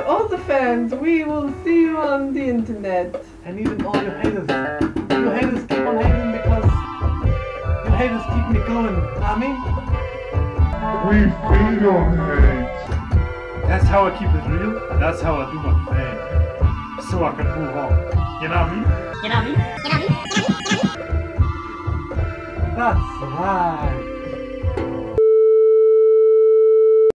all the fans, we will see you on the internet. And even all your haters. Your haters keep on hating because your haters keep me going. I mean, We feed on hate. That's how I keep it real, and that's how I do my thing. So I can move on. You know what I mean? that's right.